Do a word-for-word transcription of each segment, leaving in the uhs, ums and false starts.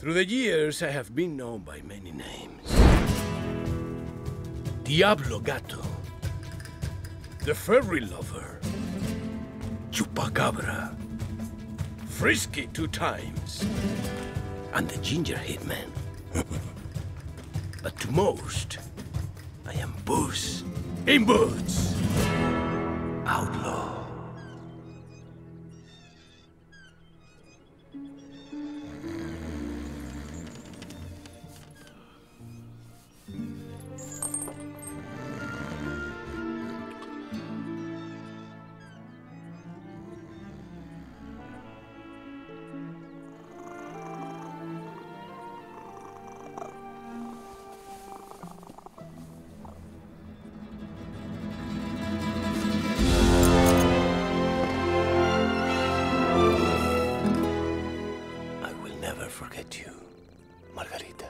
Through the years, I have been known by many names. Diablo Gato, the Furry Lover, Chupacabra, Frisky two times, and the Ginger Hitman. But to most, I am Puss in Boots, outlaw. Forget you, Margarita.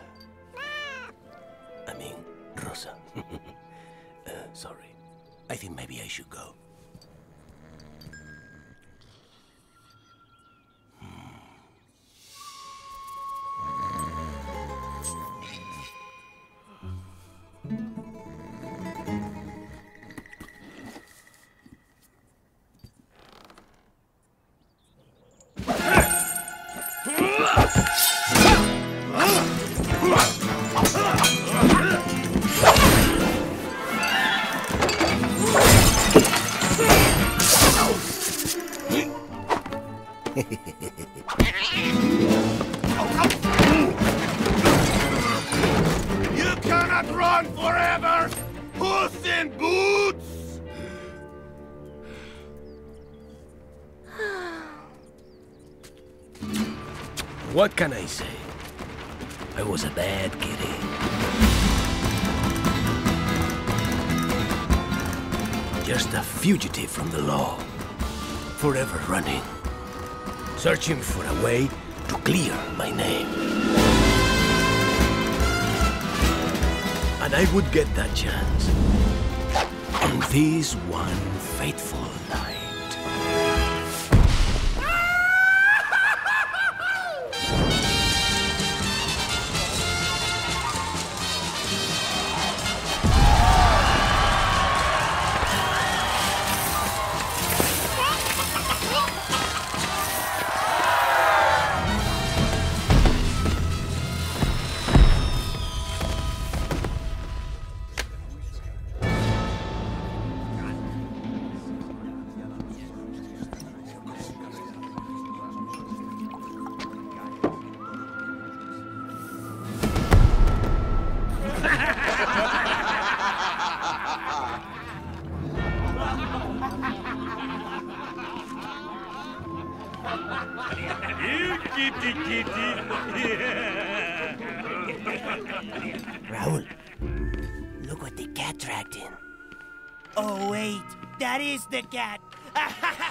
I mean, Rosa. uh, sorry. I think maybe I should go. You cannot run forever! Puss in Boots! What can I say? I was a bad kitty. Just a fugitive from the law. Forever running. Searching for a way to clear my name. And I would get that chance on this one fateful night. You kitty kitty. Raul, look what the cat dragged in. Oh, wait. That is the cat.